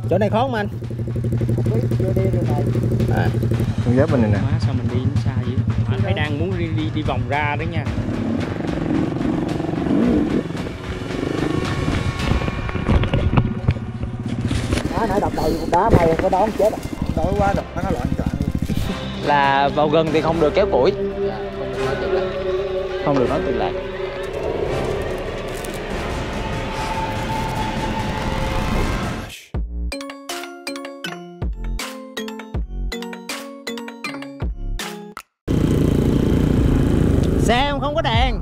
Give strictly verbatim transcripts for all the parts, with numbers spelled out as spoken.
Chỗ này khó không anh? Không biết, chưa đi đường này. À, con giáp bên này nè. Má, sao mình đi nó xa vậy? Anh thấy đang muốn đi, đi đi vòng ra đó nha. Đá nãy đập đầu cục đá mày có đón chết à. Đói quá đập nó loạn trọn luôn. Là vào gần thì không được kéo củi. Dạ, không được nói chuyện lại. Không được nói chuyện lại. Xe em không có đèn.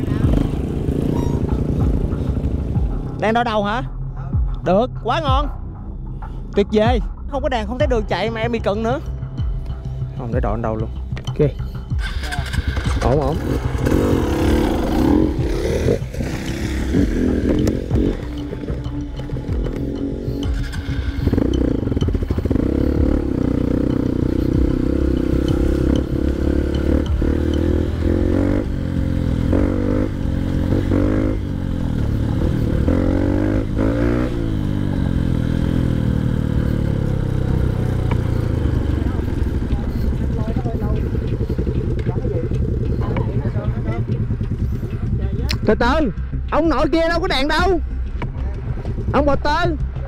Đèn đo đầu hả? Được, quá ngon. Tuyệt vời. Không có đèn không thấy đường chạy mà em bị cận nữa. Không để đo đâu luôn. Ok. Ổn ổn. Từ từ, ông nội kia đâu có đèn đâu. Ông bò tơ.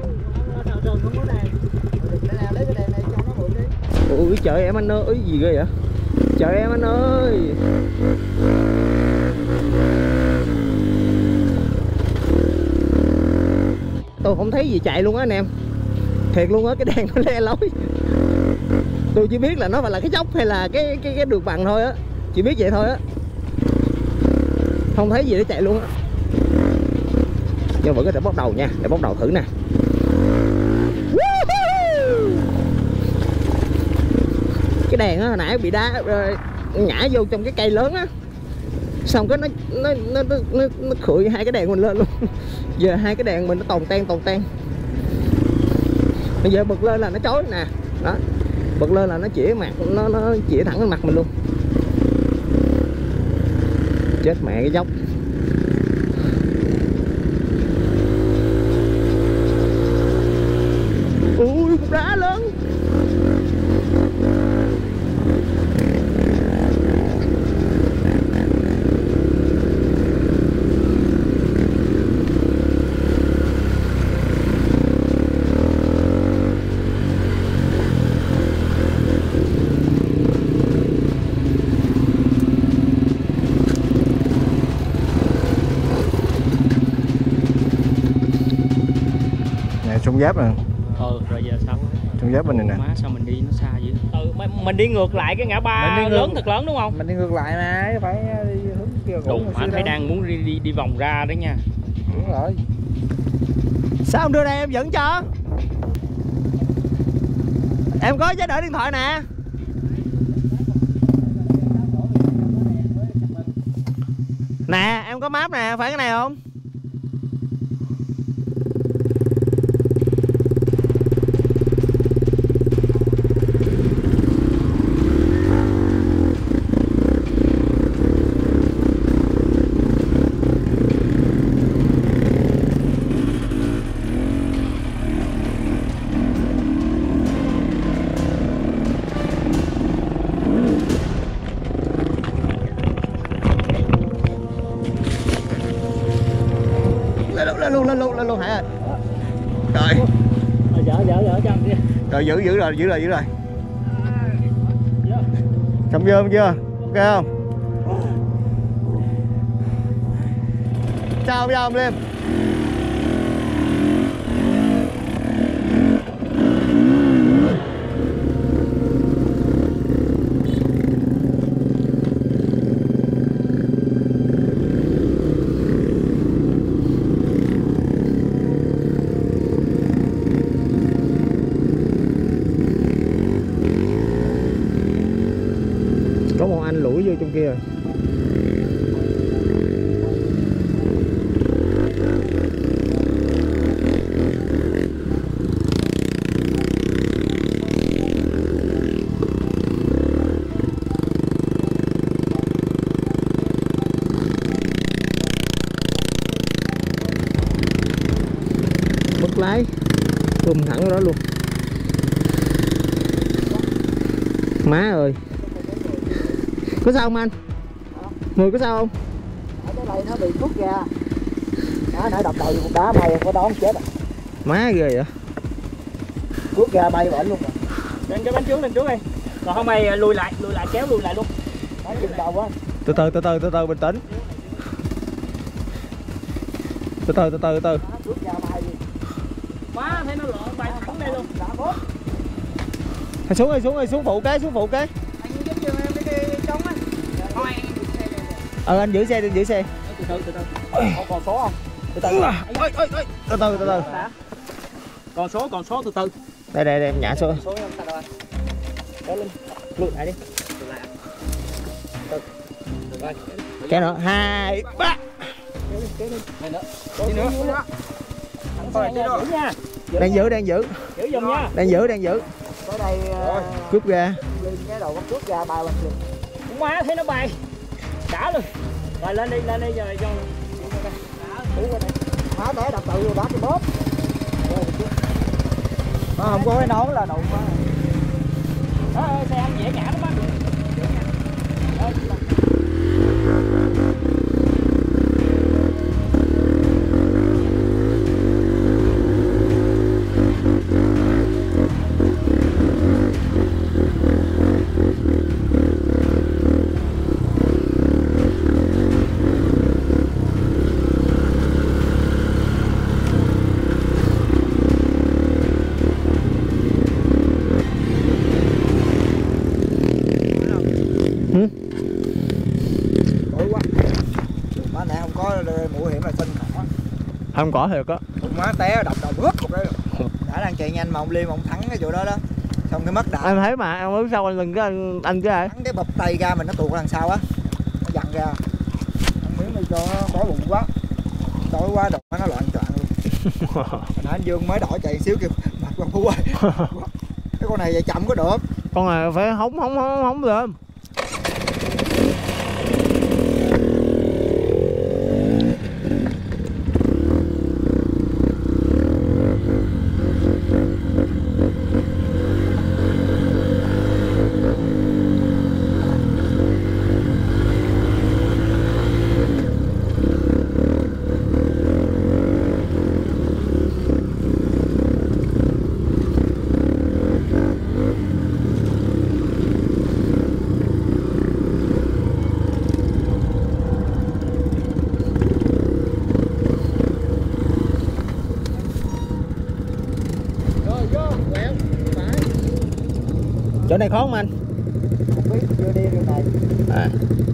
Ui trời em anh ơi, gì ghê vậy? Trời em anh ơi. Tôi không thấy gì chạy luôn á anh em. Thiệt luôn á, cái đèn nó le lối. Tôi chỉ biết là nó phải là cái dốc hay là cái cái cái đường bằng thôi á. Chỉ biết vậy thôi á. Không thấy gì để chạy luôn á. Nhưng vẫn có thể bóc đầu nha. Để bóc đầu thử nè. Cái đèn á hồi nãy bị đá ngã vô trong cái cây lớn á. Xong cái nó nó nó nó, nó, nó khựi hai cái đèn mình lên luôn. Giờ hai cái đèn mình nó tồn tan tồn tan. Bây giờ bật lên là nó chói nè. Đó. Bật lên là nó chỉ mặt nó nó chỉ thẳng lên mặt mình luôn. Chết mẹ cái dốc. Ui cục đá lớn. Sông Giáp nè. Ừ, rồi giờ sao? Sông Giáp bên này nè. Má, sao mình đi nó xa vậy? Ừ, mình đi ngược lại cái ngã ba lớn thật lớn đúng không? Mình đi ngược lại mà, phải đi hướng kia cũ. Đúng, anh thấy đang muốn đi, đi đi vòng ra đó nha. Đúng rồi. Sao không đưa đây em dẫn cho? Em có giấy đỡ điện thoại nè. Nè, em có map nè, phải cái này không? Lên luôn, lên luôn, lên luôn Hải ơi. Rồi. Dở, dở, dở cho anh kia. Rồi giữ, giữ rồi, giữ rồi, giữ rồi. Xong chưa, không chưa? Ok không? Sao không sao không Liêm? Có một anh lủi vô trong kia rồi. Bật lái. Thùm thẳng đó luôn. Má ơi. Có sao không anh? Người có sao không? Ở cái này nó bị rút ra. Đó, nãy đập đầu vô cục đá bay có đó không chết à. Má ghê vậy. Rút ra bay bển luôn rồi. Lên cái bánh trước lên trước đi. Còn không mày lùi lại, lùi lại kéo lùi lại luôn. Nó chừng đầu quá. Từ từ từ từ từ từ bình tĩnh. Từ từ từ từ từ từ. Rút ra bay đi. Quá thấy nó lộn bay thẳng đây luôn. Đã bốt. Thôi xuống đi, xuống đi, xuống phụ cái, xuống phụ cái. Anh giống như em đi trống á. Thôi anh xe này. Ờ anh giữ xe đi, giữ xe. Từ từ từ từ. Không còn số không? Từ từ. Ôi ôi ôi. Từ từ từ từ. Còn số, còn số từ từ. Đây đây đây em nhả xuống. Số em sao đâu anh? Kéo lên. Lùi lại đi. Lùi lại. Từ. Được rồi. Kéo nữa. Hai, ba. Kéo lên, kéo lên. Này nữa. Đi nữa. Thôi đi đâu nha. Đang giữ, đang giữ. Giữ giùm nha. Đang giữ, đang giữ. Tới đây Cướp ra. lên cái đầu bắt rút ra bay lên luôn. Cũng má thấy nó bay. Đã luôn. Rồi lên đi, lên đi rồi cho Ủa qua đây. Má té đập đầu vô đá cái bóp. Nó không có cái nón là đụng quá. đó, xe anh dễ ngã lắm á. Không có thiệt á. Má té đập đầu rớt cục đấy. Đã đang chạy nhanh mà ông Liêm ông thắng cái chỗ đó đó. Xong cái mất đạn. Em thấy mà, em biết sao anh lưng cái anh, anh cái ai? Thắng cái bập tay ra mình nó tuột đằng sau á. Nó dặn ra. Anh miếng đi cho nó đói bụng quá. Đói quá đột nó loạn choạng luôn. Nãy anh Dương mới đổi chạy xíu kêu mặt con Phú ơi. Cái con này chạy chậm có được. Con này phải hóng hóng hóng hóng lên. Chỗ này khó không anh? Không biết chưa đi đường này. À.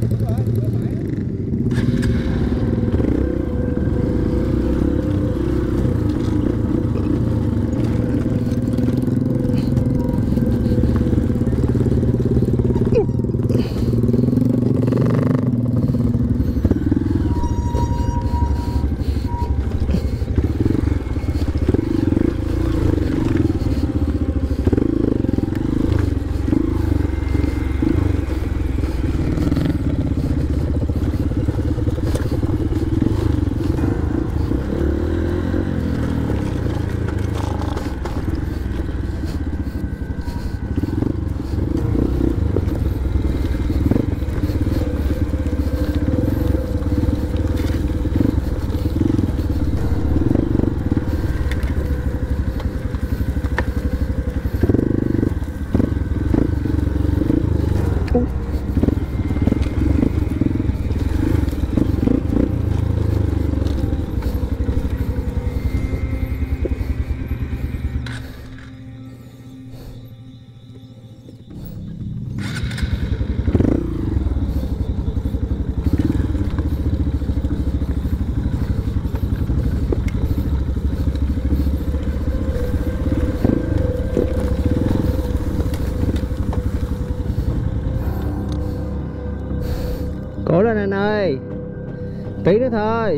Cố lên anh ơi. Tí nữa thôi.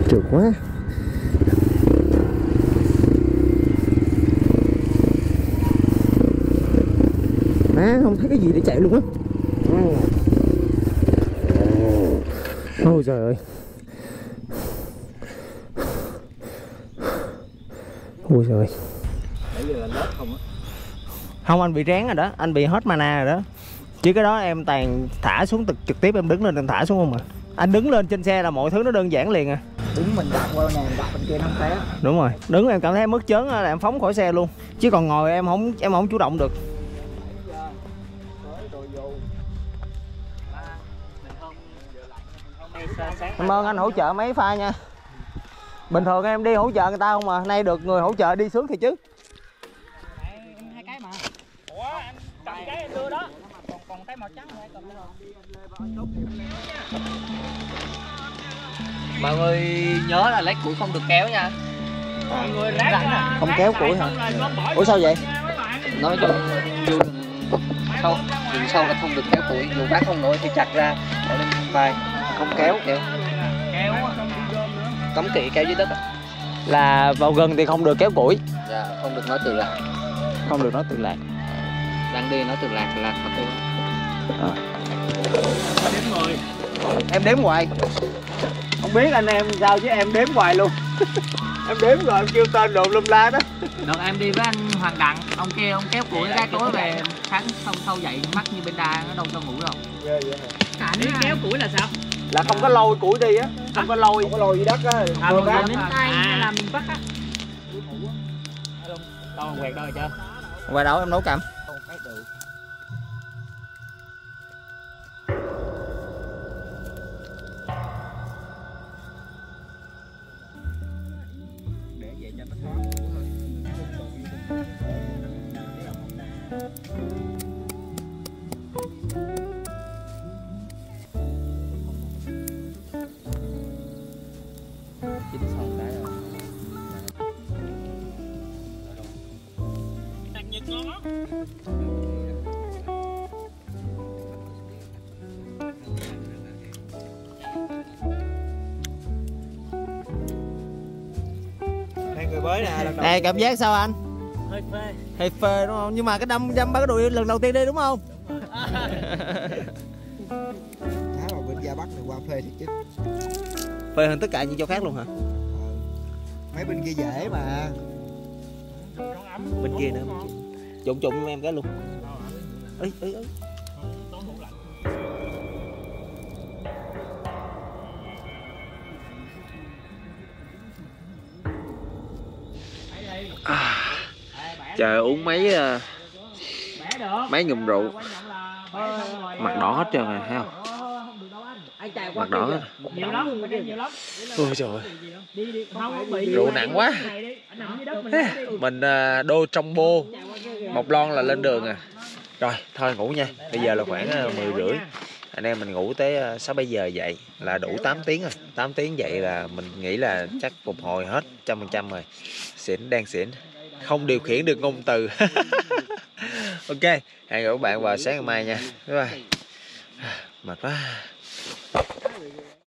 Trượt quá. Má không thấy cái gì để chạy luôn á. Ôi trời ơi. Ôi trời ơi. Không, anh bị rén rồi đó, anh bị hết mana rồi đó. Chứ cái đó em toàn thả xuống trực, trực tiếp em đứng lên em thả xuống không à. Anh đứng lên trên xe là mọi thứ nó đơn giản liền à. Đứng mình đạp qua này, đạp bên kia nó không té. Đúng rồi, đứng em cảm thấy mất chớn là em phóng khỏi xe luôn. Chứ còn ngồi em không em không chủ động được. Cảm ơn anh hỗ trợ mấy pha nha. Bình thường em đi hỗ trợ người ta không mà, nay được người hỗ trợ đi sướng thì chứ. Hai cái mà. Ủa anh cầm cái em đưa đó. Còn còn cái màu trắng này cầm lên rồi. Mọi người nhớ là lấy củi không được kéo nha. Mọi người rác Không kéo củi hả? Ủa sao vậy? Nói chung dù sâu, dù sâu là không được kéo củi, dù bác không nổi thì chặt ra ở lên vai. Không kéo. Kéo. Kéo cấm kỵ kéo dưới đất. Là vào gần thì không được kéo củi. Dạ, không được nói từ lạc. Không được nói từ lạc. Đang đi nói từ lạc là lạc thật luôn. À. Đếm mười. Em đếm hoài. Không biết anh em sao chứ em đếm hoài luôn. Em đếm rồi em kêu tên đồ lum la đó. Đợt em đi với anh Hoàng Đặng, ông kia ông kéo củi ra tối về sáng xong sau dậy mắt như bên đa, nó đâu cho ngủ đâu. Yeah, yeah. Cả đi kéo củi là sao? Là không có lôi củi đi á, không có lôi. Không có lôi dưới đất á. À, mình dùng đến tay hay là mình bắt á? Đâu quẹt đâu rồi chưa? Ngoài đâu em nấu cặm. Để vậy cho nó thoáng. Chín xong cái rồi. Ăn nhật ngon lắm. Đây người mới nè. Này cảm giác sao anh? Hơi phê. Hơi phê đúng không? Nhưng mà cái đâm đâm ba cái đùi lần đầu tiên đi đúng không? Thả vào bên Gia Bắc này qua phê thiệt chứ. Phê hơn tất cả những chỗ khác luôn hả? Ừ. Mấy bên kia dễ mà. Bên kia nữa. Trụng trụng với em cái luôn. Ý ý ý. À, trời uống mấy uh, mấy ngụm rượu mặt đỏ hết trơn rồi thấy không? Mặt đỏ hết. Nhiều lắm, nhiều lắm. Ôi trời ơi. Rượu nặng quá. Mình uh, đô trong bô một lon là lên đường à. Rồi thôi ngủ nha. Bây giờ là khoảng uh, mười rưỡi. Anh em mình ngủ tới uh, sáu bảy giờ dậy là đủ tám tiếng rồi. Tám tiếng dậy là mình nghĩ là chắc phục hồi hết trăm phần trăm rồi. Xỉn đang xỉn. Không điều khiển được ngôn từ. Ok, hẹn gặp các bạn vào sáng ngày mai nha. Bye bye. Mệt quá.